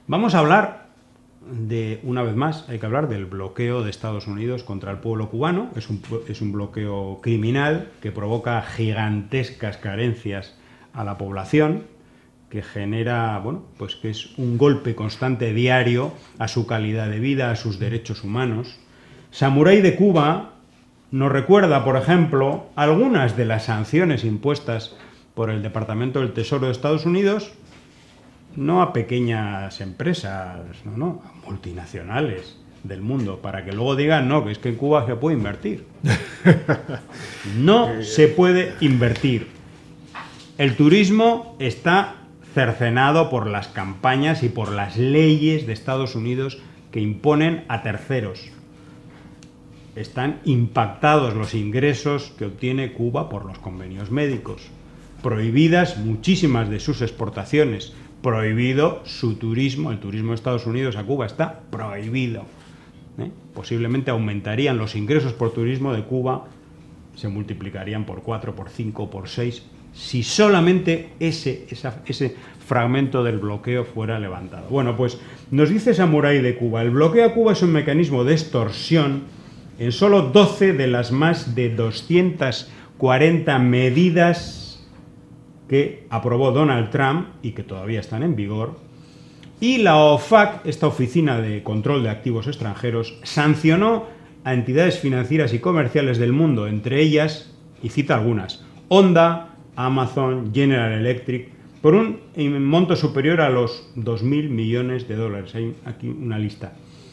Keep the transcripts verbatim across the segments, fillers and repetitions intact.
Vamos a hablar de, una vez más, hay que hablar del bloqueo de Estados Unidos contra el pueblo cubano. Es un, es un bloqueo criminal que provoca gigantescas carencias a la población, que genera, bueno, pues que es un golpe constante diario a su calidad de vida, a sus derechos humanos. Samurái de Cuba nos recuerda, por ejemplo, algunas de las sanciones impuestas por el Departamento del Tesoro de Estados Unidos, no a pequeñas empresas, no, no, a multinacionales del mundo, para que luego digan, no, que es que en Cuba se puede invertir. No se puede invertir. El turismo está cercenado por las campañas y por las leyes de Estados Unidos que imponen a terceros. Están impactados los ingresos que obtiene Cuba por los convenios médicos. Prohibidas muchísimas de sus exportaciones. Prohibido su turismo. El turismo de Estados Unidos a Cuba está prohibido. ¿Eh? Posiblemente aumentarían los ingresos por turismo de Cuba, se multiplicarían por cuatro, por cinco, por seis, si solamente ese, esa, ese fragmento del bloqueo fuera levantado. Bueno, pues nos dice Samurái de Cuba, el bloqueo a Cuba es un mecanismo de extorsión en solo doce de las más de doscientas cuarenta medidas que aprobó Donald Trump y que todavía están en vigor. Y la O F A C, esta Oficina de Control de Activos Extranjeros, sancionó a entidades financieras y comerciales del mundo, entre ellas, y cita algunas, Honda, Amazon, General Electric, por un monto superior a los dos mil millones de dólares. Hay aquí una lista.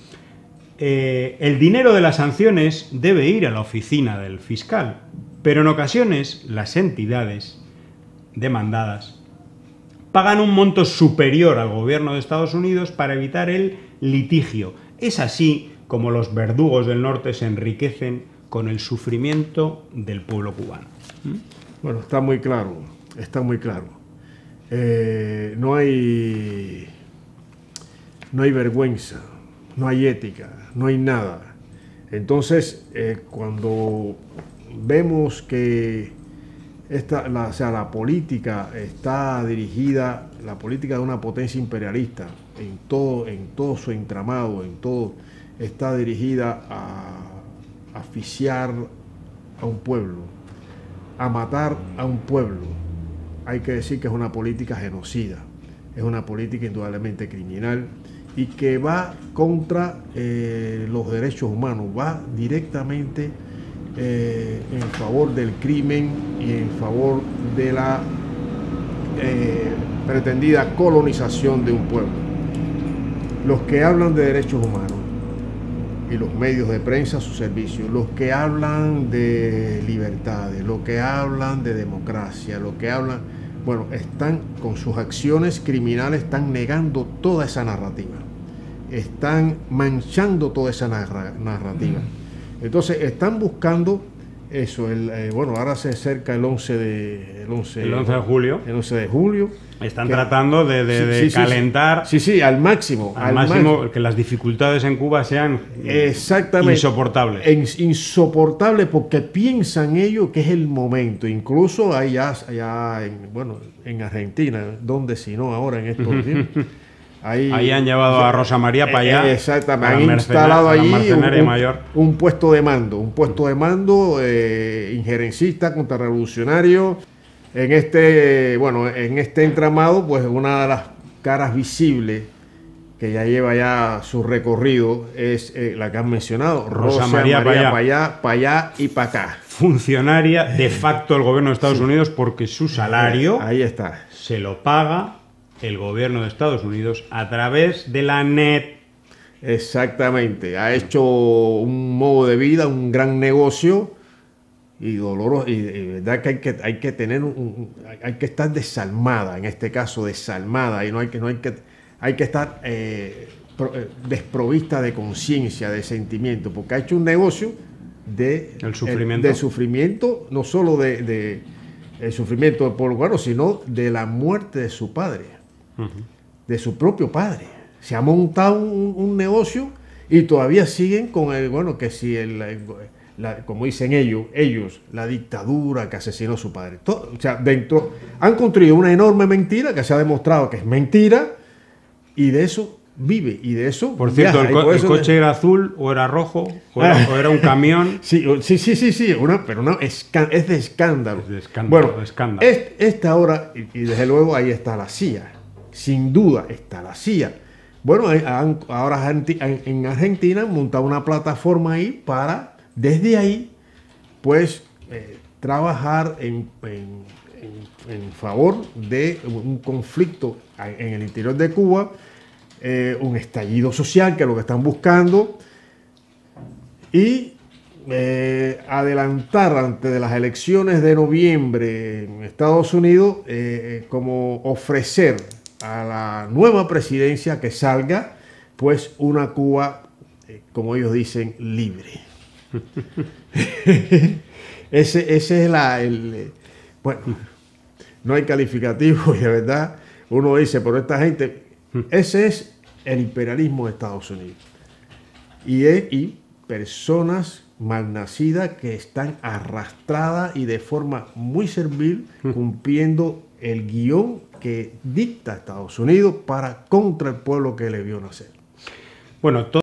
Eh, el dinero de las sanciones debe ir a la oficina del fiscal, pero en ocasiones las entidades demandadas pagan un monto superior al gobierno de Estados Unidos para evitar el litigio. Es así como los verdugos del norte se enriquecen con el sufrimiento del pueblo cubano. ¿Mm? Bueno, está muy claro, está muy claro. Eh, no hay, no hay vergüenza, no hay ética, no hay nada. Entonces, eh, cuando vemos que esta, la, o sea, la política está dirigida, la política de una potencia imperialista, en todo, en todo su entramado, en todo, está dirigida a asfixiar a un pueblo, a matar a un pueblo. Hay que decir que es una política genocida, es una política indudablemente criminal y que va contra eh, los derechos humanos, va directamente eh, en favor del crimen y en favor de la eh, pretendida colonización de un pueblo. Los que hablan de derechos humanos y los medios de prensa a su servicio, los que hablan de libertades, los que hablan de democracia, los que hablan, bueno, están con sus acciones criminales, están negando toda esa narrativa, están manchando toda esa narra narrativa. Entonces están buscando eso, el, eh, bueno, ahora se acerca el once de, el once, el once de julio. El once de julio. Están que, tratando de, de, sí, de sí, sí, calentar. Sí, sí, al máximo. Al, al máximo, máximo, que las dificultades en Cuba sean exactamente insoportables. En, insoportables porque piensan ellos que es el momento. Incluso allá, allá en, bueno, en Argentina, donde si no ahora en estos días. Ahí, ahí han llevado a Rosa María para allá. Exactamente, han instalado allí un, mayor. un puesto de mando, un puesto de mando eh, injerencista, contrarrevolucionario. En este, bueno, en este entramado, pues una de las caras visibles que ya lleva ya su recorrido es eh, la que han mencionado, Rosa, Rosa María, María para allá, para allá y para acá. Funcionaria de facto del gobierno de Estados sí. Unidos porque su salario ahí está. Se lo paga el gobierno de Estados Unidos a través de la N E T. Exactamente, ha hecho un modo de vida, un gran negocio y doloroso, y, y verdad que hay que hay que tener un, hay que estar desalmada, en este caso desalmada, y no hay que no hay que hay que estar eh, pro, eh, desprovista de conciencia, de sentimiento, porque ha hecho un negocio de el sufrimiento, el, de sufrimiento, no solo de, de el sufrimiento del pueblo cubano, sino de la muerte de su padre. Uh-huh. De su propio padre. Se ha montado un, un negocio y todavía siguen con el, bueno, que si el, la, como dicen ellos, ellos, la dictadura que asesinó a su padre. Todo, o sea, dentro, han construido una enorme mentira que se ha demostrado que es mentira y de eso vive y de eso. Por cierto, viaja, el, co por el eso coche de... era azul o era rojo o era, o era un camión. Sí, sí, sí, sí, sí una, pero no, es, es de escándalo. Es de escándalo, bueno, de escándalo. Es, esta hora, y, y desde luego ahí está la C I A, sin duda está la C I A. Bueno, han, ahora en Argentina han montado una plataforma ahí para, desde ahí, pues, eh, trabajar en, en, en, en favor de un conflicto en el interior de Cuba, eh, un estallido social, que es lo que están buscando, y eh, adelantar antes de las elecciones de noviembre en Estados Unidos, eh, como ofrecer a la nueva presidencia que salga, pues, una Cuba, eh, como ellos dicen, libre. ese, ese es la... El, eh, bueno, no hay calificativo y de verdad uno dice, pero esta gente, ese es el imperialismo de Estados Unidos. Y, es, y personas malnacidas que están arrastradas y de forma muy servil cumpliendo el guión que dicta Estados Unidos para contra el pueblo que le vio nacer. Bueno, todo